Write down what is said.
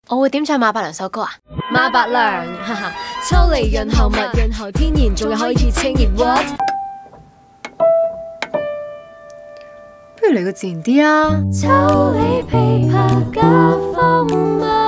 我會點唱馬伯良首歌啊？馬伯良，哈哈，抽離潤喉蜜潤喉天然，仲有可以清熱 what？ 不如嚟個自然啲啊！抽離琵琶加風